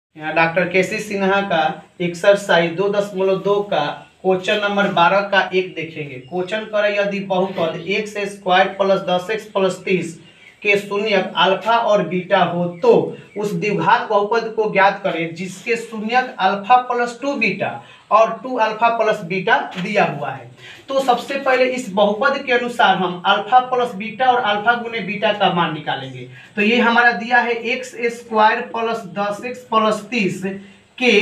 यहाँ डॉक्टर केसी सिन्हा का एक्सरसाइज 2.2 का क्वेश्चन नंबर 12 का एक देखेंगे। क्वेश्चन करे यदि बहुपद x square plus 10x plus 30 के शून्यक अल्फा और बीटा हो तो उस द्विघात बहुपद को ज्ञात करें जिसके शून्यक अल्फा प्लस 2 बीटा और 2 अल्फा प्लस बीटा दिया हुआ है। तो सबसे पहले इस बहुपद के अनुसार हम अल्फा प्लस बीटा और अल्फा गुने बीटा का मान निकालेंगे। तो ये हमारा दिया है x square plus 10x plus 30 के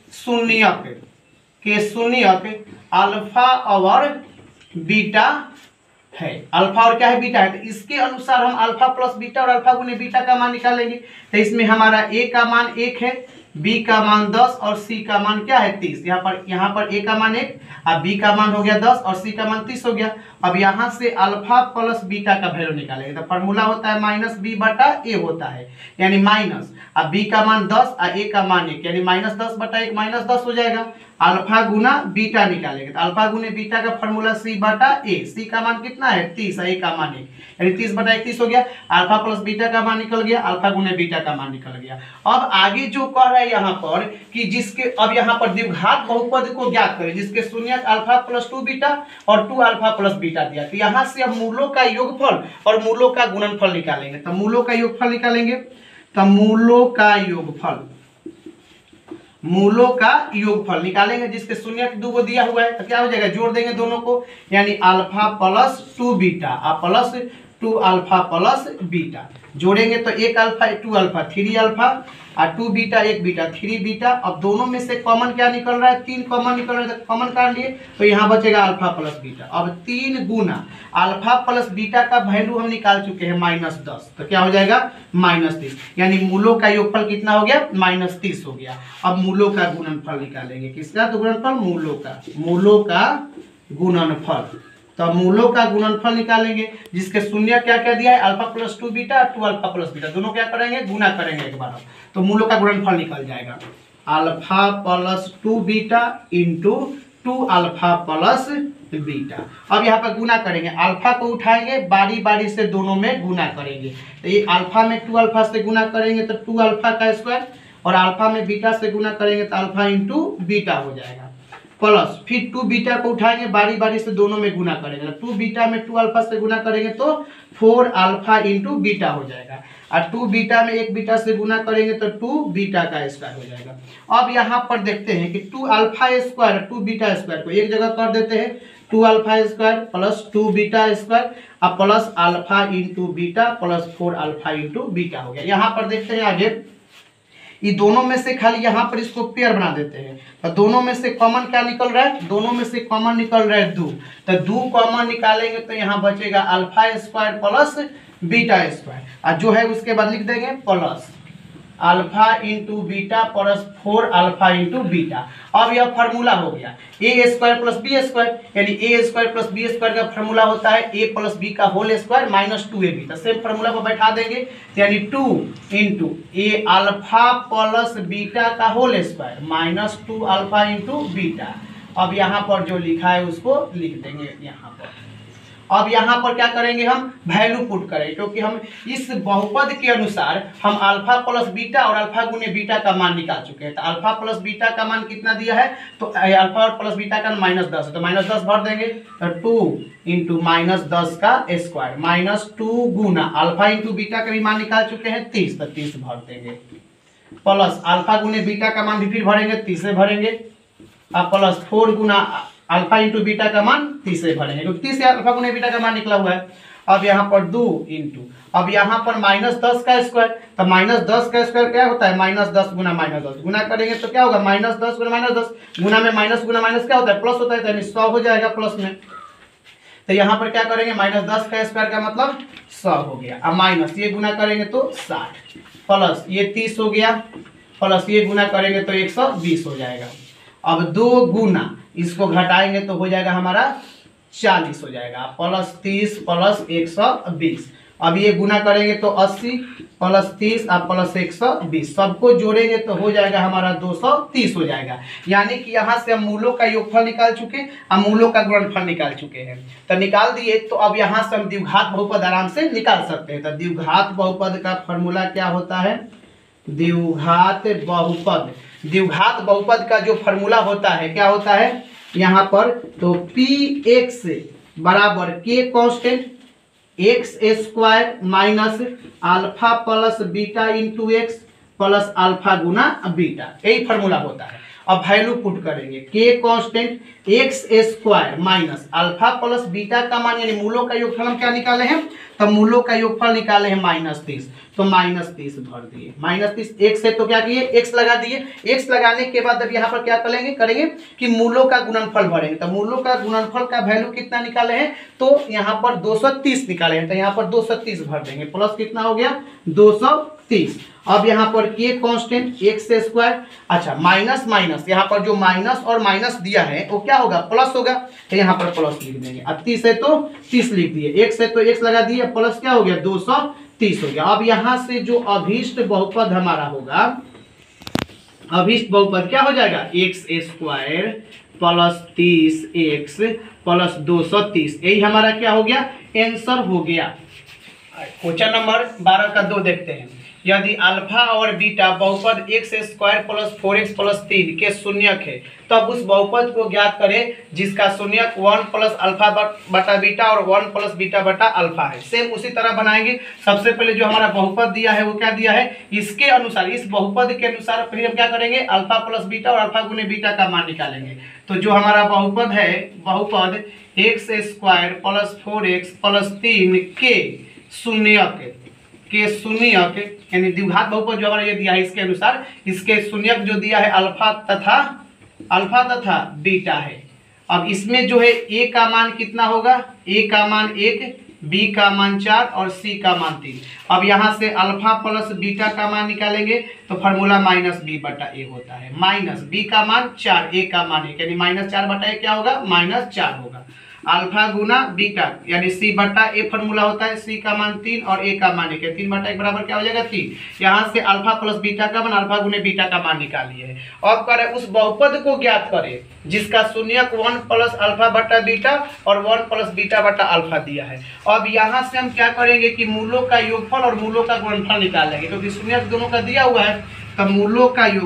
शून्यक अल्फा और बीटा है। अल्फा और क्या है, बीटा है। तो इसके अनुसार हम अल्फा प्लस बीटा और अल्फा गुने बीटा का मान निकालेंगे। तो इसमें हमारा ए का मान 1 है, बी का मान 10 और सी का मान क्या है 30। यहाँ पर ए का मान 1, अब बी का मान हो गया 10 और सी का मान 30 हो गया। अब यहाँ से अल्फा प्लस बीटा का वैल्यू निकालेंगे। तो फॉर्मूला होता है माइनस बी बटा ए होता है, यानी माइनस अब बी का मान 10 और ए का मान 1, यानी माइनस 10 बटा 1 माइनस 10 हो जाएगा। अल्फा गुना बीटा निकालेंगे तो अल्फा गुने बीटा का फॉर्मूला सी बटा ए। सी का मान कितना है 30, ए का मान 1, यानी 30 बटा 1 30 हो गया। अल्फा प्लस बीटा का मान निकल गया, अल्फा गुने बीटा का मान निकल गया। अब आगे जो कह रहा है यहाँ पर कि जिसके अब यहाँ पर द्विघात बहुपद को ज्ञात करें जिसके शून्यक अल्फा प्लस 2 बीटा और 2 अल्फा प्लस बीटा दिया। तो यहाँ से अब मूलों का योगफल और मूलों का गुणनफल निकालेंगे। तो मूलों का योगफल निकालेंगे। तो मूलों का योगफल निकालेंगे जिसके शून्यक 2 को दिया हुआ है। तो क्या हो जाएगा, जोड़ देंगे दोनों को, यानी alpha plus 2 beta plus 2 alpha plus beta. जोड़ेंगे तो 1 अल्फा 2 अल्फा 3 अल्फा और 2 बीटा 1 बीटा 3 बीटा। अब दोनों में से कॉमन क्या निकल रहा है, 3 कॉमन निकल रहा है। तो कॉमन काट लिए तो यहाँ बचेगा अल्फा प्लस बीटा। अब 3 गुना अल्फा प्लस बीटा का वैल्यू हम निकाल चुके हैं -10। तो क्या हो जाएगा -30, यानी मूलों का योगफल कितना हो गया -30 हो गया। अब मूलों का गुणनफल निकालेंगे। किसका तो गुणनफल, मूलों का गुणनफल। तो मूलों का गुणनफल निकालेंगे जिसके शून्य क्या क्या दिया है, अल्फा प्लस 2 बीटा और 2 अल्फा प्लस बीटा, दोनों क्या करेंगे, गुना करेंगे एक बार। तो मूलों का गुणनफल निकल जाएगा alpha plus 2 beta into 2 alpha plus beta. अब यहाँ पर गुना करेंगे, अल्फा को उठाएंगे बारी बारी से दोनों में गुना करेंगे। तो ये अल्फा में 2 अल्फा से गुना करेंगे तो 2 अल्फा का स्क्वायर, और अल्फा में बीटा से गुना करेंगे तो अल्फा इंटू बीटा हो जाएगा, प्लस फिर 2 बीटा को उठाएंगे बारी बारी से दोनों में गुना करेंगे। 2 बीटा में 2 अल्फा से गुना करेंगे तो 4 अल्फा इंटू बीटा हो जाएगा, और 2 बीटा में 1 बीटा से गुना करेंगे तो 2 बीटा का स्क्वायर हो जाएगा। अब यहाँ पर देखते हैं कि 2 अल्फा स्क्वायर 2 बीटा स्क्वायर को एक जगह कर देते हैं, 2 alpha square plus 2 beta square और plus alpha into beta plus 4 alpha into beta हो गया। यहाँ पर देखते हैं आगे, ये दोनों में से खाली यहाँ पर इसको पेयर बना देते हैं। तो दोनों में से कॉमन क्या निकल रहा है, दोनों में से कॉमन निकल रहा है 2। तो 2 कॉमन निकालेंगे तो यहाँ बचेगा alpha square plus beta square, और जो है उसके बाद लिख देंगे plus alpha into beta plus 4 alpha into beta. अब यह फार्मूला हो गया A square plus B square, यानी A square plus B square का फार्मूला होता है ए प्लस बी का होल स्क्वायर माइनस 2ab। तो सेम फार्मूला को बैठा देंगे, यानी 2 into A alpha plus beta का whole square minus 2 alpha into beta. अब यहाँ पर जो लिखा है उसको लिख देंगे यहाँ पर। अब यहाँ पर क्या करेंगे, हम वैल्यू पुट करेंगे, क्योंकि हम इस बहुपद के अनुसार हम अल्फा प्लस बीटा और अल्फा गुने बीटा का मान निकाल चुके हैं। तो अल्फा प्लस बीटा का मान कितना दिया है, तो अल्फा और प्लस बीटा का -10 है, तो -10 भर देंगे। तो 2 इंटू -10 का स्क्वायर -2 गुना अल्फा इंटू बीटा का भी मान निकाल चुके हैं 30, तो 30 भर देंगे, प्लस अल्फा गुने बीटा का मान भी फिर भरेंगे 30 से भरेंगे, और प्लस 4 गुना अल्फा इंटू बीटा का मान 30 से भरेंगे, क्योंकि 30 से अल्फा गुने बीटा का मान निकला हुआ है। अब यहाँ पर 2 इंटू, अब यहाँ पर -10 का स्क्वायर, तो -10 का स्क्वायर क्या होता है, -10 गुना -10 गुना करेंगे तो क्या होगा, -10 गुना -10 गुना में माइनस गुना माइनस क्या होता है, प्लस होता है, यानी 100 हो जाएगा प्लस में। तो यहाँ पर क्या करेंगे, -10 का स्क्वायर का मतलब 100 हो गया, अब माइनस ये गुना करेंगे तो 60, प्लस ये 30 हो गया, प्लस ये गुना करेंगे तो 120 हो जाएगा। अब 2 गुना इसको घटाएंगे तो हो जाएगा हमारा 40 हो जाएगा, प्लस 30 प्लस 120। अब ये गुना करेंगे तो 80 प्लस 30 और प्लस 120, सबको जोड़ेंगे तो हो जाएगा हमारा 230 हो जाएगा। यानी कि यहाँ से हम मूलों का योगफल निकाल चुके और मूलों का गुणनफल निकाल चुके हैं। तो निकाल दिए, तो अब यहाँ से हम द्विघात बहुपद आराम से निकाल सकते हैं। तो द्विघात बहुपद का फॉर्मूला क्या होता है, द्विघात बहुपद। द्विघात बहुपद का जो फॉर्मूला होता है क्या होता है यहाँ पर, तो पी एक्स बराबर के constant x square minus alpha plus beta into x plus alpha गुना बीटा, यही फॉर्मूला होता है। अब वैल्यू पुट करेंगे के constant x square minus alpha plus beta का मान यानी मूलों का योगफल हम क्या निकाले हैं, तो मूलों का योगफल निकाले हैं -30, तो -30 भर दिए, -30 एक्स है तो क्या किए एक्स लगा दिए। एक्स लगाने के बाद अब यहाँ पर क्या करेंगे कि मूलों का गुणनफल भरेंगे, तो मूलों का गुणनफल का वैल्यू कितना निकाले हैं, तो यहाँ पर 230 निकाले हैं, तो यहाँ पर 230 भर देंगे, प्लस कितना हो गया 230। अब यहाँ पर के कांस्टेंट एक्स स्क्वायर, अच्छा माइनस माइनस यहाँ पर जो माइनस और माइनस दिया है वो क्या होगा प्लस होगा, तो यहाँ पर प्लस लिख देंगे। अब 30 है तो 30 लिख दिए, एक्स है तो एक्स लगा दिए, प्लस क्या हो गया 230 हो गया। अब यहाँ से जो अभीष्ट बहुपद हमारा होगा, अभीष्ट बहुपद क्या हो जाएगा x square plus 30 x plus 230, यही हमारा क्या हो गया आंसर हो गया। क्वेश्चन नंबर 12 का 2 देखते हैं। यदि अल्फा और बीटा बहुपद x square plus 4x plus 3 के शून्यक है तब उस बहुपद को ज्ञात करें जिसका शून्यक 1 प्लस अल्फा बटा बीटा और 1 प्लस बीटा बटा अल्फा है। सेम उसी तरह बनाएंगे। सबसे पहले जो हमारा बहुपद दिया है वो क्या दिया है, इसके अनुसार इस बहुपद के अनुसार फिर हम क्या करेंगे अल्फा प्लस बीटा और अल्फा गुने बीटा का मान निकालेंगे। तो जो हमारा बहुपद है, बहुपद x square plus 4x plus 3 के शून्यक यानी द्विघात बहुपद जो हमारा ये दिया है इसके अनुसार इसके शून्यक जो दिया है अल्फा तथा बीटा है। अब इसमें जो है ए का मान कितना होगा, ए का मान 1, बी का मान 4 और सी का मान 3। अब यहाँ से अल्फा प्लस बीटा का मान निकालेंगे तो फार्मूला -b बटा ए होता है। माइनस बी का मान 4, ए का मान 1 यानी -4 बटा ए क्या होगा -4 होगा। अल्फा गुना बीटा यानी सी बटा ए फॉर्मूला होता है, सी का मान 3 और ए का मान 1 है, 3 बटा 1 बराबर क्या हो जाएगा 3। यहाँ से अल्फा प्लस बीटा का मान अल्फा गुने बीटा का मान निकालिए है। अब करें उस बहुपद को ज्ञात करें जिसका शून्यक 1 प्लस अल्फा बटा बीटा और 1 प्लस बीटा बटा अल्फा दिया है। अब यहाँ से हम क्या करेंगे कि मूलों का योगफल और मूलों का गुणनफल निकालेंगे, क्योंकि शून्यक दोनों का दिया हुआ है। तो मूलों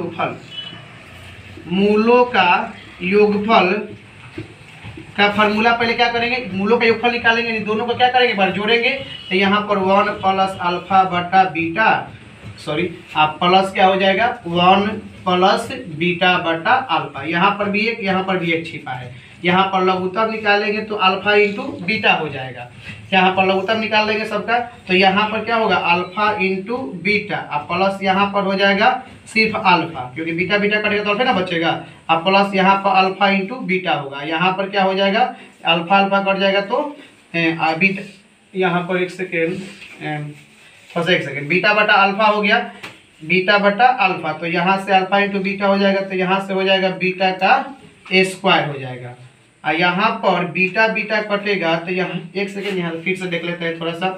का योगफल का फॉर्मूला पहले क्या करेंगे, मूलों का योगफल निकालेंगे, इन दोनों को क्या करेंगे बार जोड़ेंगे। तो यहाँ पर 1 प्लस अल्फा बटा बीटा आप प्लस क्या हो जाएगा 1 प्लस बीटा बटा अल्फा, यहाँ पर भी एक यहाँ पर भी एक छिपा है। यहाँ पर लघुत्तम निकालेंगे तो अल्फा इंटू बीटा हो जाएगा। यहाँ पर लघुत्तम निकाल लेंगे सबका, तो यहाँ पर क्या होगा अल्फा इंटू बीटा, अब प्लस यहाँ पर हो जाएगा सिर्फ अल्फा, क्योंकि बीटा बीटा कटेगा तो अल्फा ना बचेगा। अब प्लस यहाँ पर अल्फा इंटू बीटा होगा, यहाँ पर क्या हो जाएगा अल्फा अल्फा कट जाएगा तो बीटा, यहाँ पर एक सेकेंड बीटा बटा अल्फा हो गया, बीटा बटा अल्फा, तो यहाँ से अल्फा इंटू बीटा हो जाएगा, तो यहाँ से हो जाएगा बीटा का स्क्वायर हो जाएगा। और यहाँ पर बीटा बीटा कटेगा तो यहाँ एक सेकेंड यहाँ फिर से देख लेते हैं थोड़ा सा।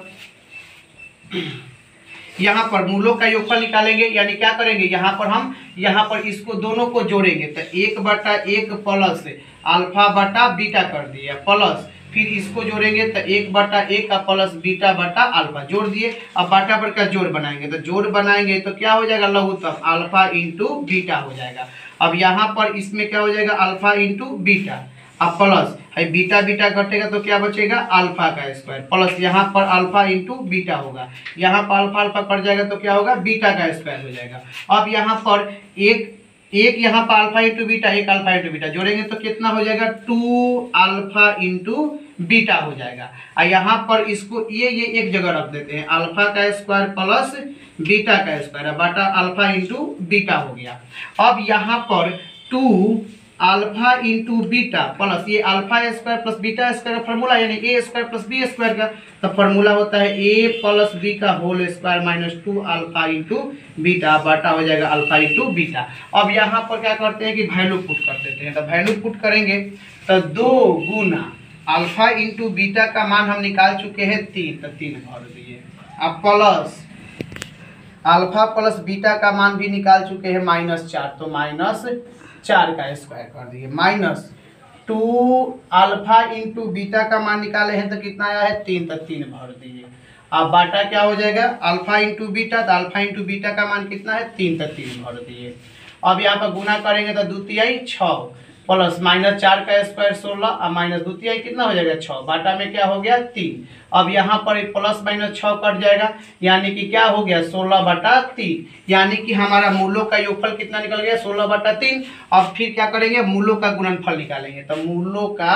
यहाँ पर मूलों का योगफल निकालेंगे, यानी क्या करेंगे यहाँ पर इसको दोनों को जोड़ेंगे, तो 1 बटा 1 प्लस अल्फा बटा बीटा कर दिया, प्लस फिर इसको जोड़ेंगे तो 1 बटा 1 का प्लस बीटा बटा अल्फा जोड़ दिए। अब बाटा पर का जोड़ बनाएंगे, तो जोड़ बनाएंगे तो क्या हो जाएगा लघुत्तम अल्फा इंटू बीटा हो जाएगा। अब यहाँ पर इसमें क्या हो जाएगा अल्फा इंटू बीटा, अब प्लस बीटा बीटा कटेगा तो क्या बचेगा अल्फा का स्क्वायर, प्लस यहाँ पर अल्फा इंटू बीटा होगा, यहाँ पर अल्फा अल्फा कट जाएगा तो क्या होगा बीटा का स्क्वायर हो जाएगा। अब यहाँ पर एक यहाँ पर अल्फा इंटू बीटा, एक अल्फा इंटू बीटा जोड़ेंगे तो कितना हो जाएगा 2 अल्फा इंटू बीटा हो जाएगा। और यहाँ पर इसको ये एक जगह रख देते हैं, अल्फा का स्क्वायर प्लस बीटा का स्क्वायर बटा अल्फा इंटू बीटा हो गया। अब यहाँ पर 2 अल्फा इंटू बीटा प्लस ये alpha square plus beta square का फॉर्मूला यानी A square plus B square का, तो फॉर्मूला होता है ए प्लस बी का whole square minus 2 alpha into beta बटा हो जाएगा अल्फा इंटू बीटा। अब यहाँ पर क्या करते हैं कि वैल्यू पुट कर देते हैं, तो वैल्यू पुट करेंगे तो 2 गुना अल्फा इंटू बीटा का मान हम निकाल चुके हैं 3, तो 3 भर दिए। अब प्लस अल्फा प्लस बीटा का मान भी निकाल चुके हैं -4, तो -4 का स्क्वायर कर दिए, माइनस 2 अल्फा इंटू बीटा का मान निकाले हैं तो कितना आया है 3, तो 3 भर दिए। अब बाटा क्या हो जाएगा, अल्फा इंटू बीटा, तो अल्फा इंटू बीटा का मान कितना है 3, तो 3 भर दिए। अब यहाँ पर गुना करेंगे तो 2 तिहाई 6 प्लस माइनस 4 का स्क्वायर 16 और माइनस 2 तिहाई कितना हो जाएगा 6, बाटा में क्या हो गया 3। अब यहाँ पर प्लस माइनस 6 कट जाएगा, यानी कि क्या हो गया 16/3, यानी कि हमारा मूलों का योगफल कितना निकल गया 16/3। अब फिर क्या करेंगे, मूलों का गुणनफल निकालेंगे, तो मूलों का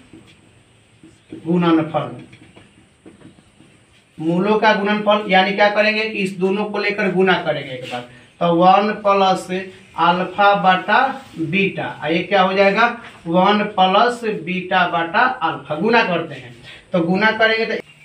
गुणनफल, मूलों का गुणनफल यानी क्या करेंगे कि इस दोनों को लेकर गुना करेंगे एक बार, तो 1 प्लस अल्फा बटा बीटा, ये क्या हो जाएगा 1 प्लस बीटा बटा अल्फा, गुना करते हैं। तो गुना करेंगे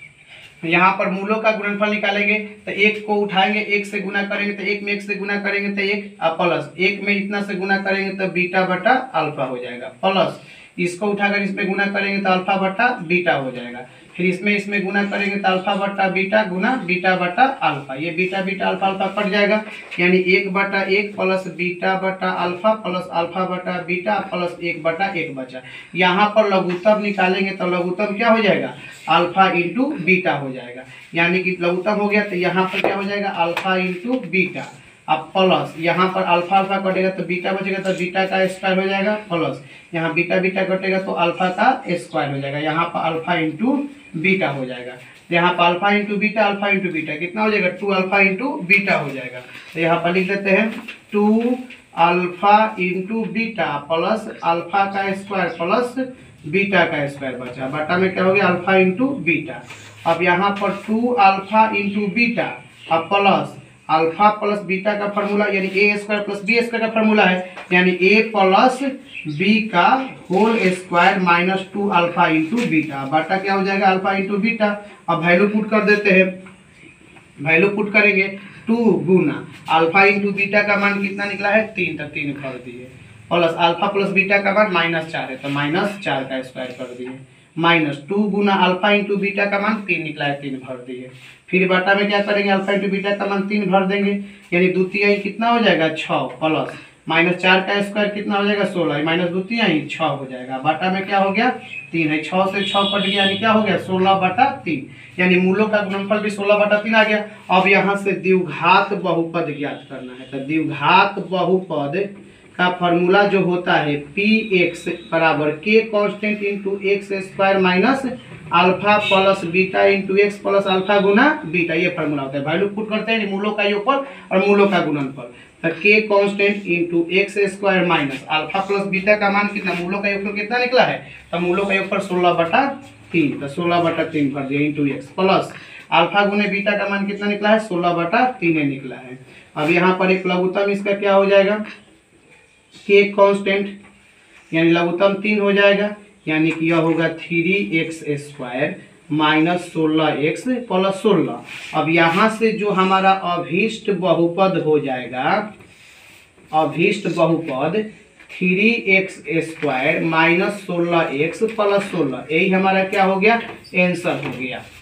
तो यहाँ पर मूलों का गुणनफल निकालेंगे, तो एक को उठाएंगे, एक से गुना करेंगे तो एक में एक से गुना करेंगे तो एक, प्लस एक में इतना से गुना करेंगे तो बीटा बटा अल्फा हो जाएगा, प्लस इसको उठाकर इसमें गुना करेंगे तो अल्फा बटा बीटा हो जाएगा, फिर इसमें गुना करेंगे तो अल्फा बटा बीटा गुना बीटा बटा अल्फा, ये बीटा बीटा अल्फा अल्फा कट जाएगा, यानी 1/1 प्लस बीटा बटा अल्फा प्लस अल्फा बटा बीटा प्लस 1/1 बचा। यहाँ पर लघुत्तम निकालेंगे तो लघुत्तम क्या हो जाएगा अल्फा इंटू बीटा हो जाएगा, यानी कि लघुत्तम हो गया तो यहाँ पर क्या हो जाएगा अल्फा इंटू बीटा, अब प्लस यहाँ पर अल्फा अल्फा कटेगा तो बीटा बचेगा, तो बीटा का स्क्वायर हो जाएगा, प्लस यहाँ बीटा बीटा कटेगा तो अल्फा का स्क्वायर हो जाएगा, यहाँ पर अल्फा इंटू बीटा हो जाएगा, यहाँ पर अल्फा इंटू बीटा कितना हो जाएगा 2 अल्फा इंटू बीटा हो जाएगा। तो यहाँ पर लिख देते हैं 2 alpha into beta plus alpha का स्क्वायर प्लस बीटा का स्क्वायर बचा, बटा में क्या हो गया अल्फा इंटू बीटा। अब यहाँ पर 2 अल्फा इंटू बीटा अब प्लस अल्फा प्लस बीटा का फॉर्मूला यानी A square plus B square का फॉर्मूला है, यानी ए प्लस बी का whole square minus 2 alpha into beta, बटा क्या हो जाएगा अल्फा इंटू बीटा। अब वैल्यू पुट कर देते हैं, वैल्यू पुट करेंगे 2 गुना अल्फा इंटू बीटा का मान कितना निकला है 3, तो 3 कर दिए, प्लस अल्फा प्लस बीटा का मान -4 है तो -4 का स्क्वायर कर दिए, माइनस 2 गुना अल्फा इंटू बीटा का मान 3 निकला है 3 भर दिए, फिर बटा में क्या करेंगे अल्फा इंटू बीटा का मान 3 भर देंगे, यानी 2 तिहाई कितना हो जाएगा 6 प्लस -4 का स्क्वायर कितना हो जाएगा 16 माइनस 2 तिहाई 6 हो जाएगा, बटा में क्या हो गया 3 है, 6 से 6 कट गया, यानी क्या हो गया 16/3, यानी मूलों का गुणनफल भी 16/3 आ गया। अब यहाँ से द्विघात बहुपद ज्ञात करना है, तो द्विघात बहुपद का फॉर्मूला जो होता है px बराबर k constant into x square minus alpha plus beta into x plus alpha गुना बीटा, ये फॉर्मूला होता है। वैल्यू पुट करते हैं मूलों का योगफल और मूलों का गुणनफल, तो k constant into x square minus alpha plus beta का मान कितना, मूलों का योगफल कितना निकला है, तो मूलों का योगफल 16/3, तो 16/3 कर दिया इंटू एक्स प्लस अल्फा गुने बीटा का मान कितना निकला है 16/3 निकला है। अब यहाँ पर एक लघुत्तम इसका क्या हो जाएगा k कांस्टेंट यानी लघुत्तम 3 हो जाएगा, यानी कि यह होगा 3x square minus 16x plus 16। अब यहाँ से जो हमारा अभीष्ट बहुपद हो जाएगा, अभीष्ट बहुपद 3x square minus 16x plus 16, यही हमारा क्या हो गया आंसर हो गया।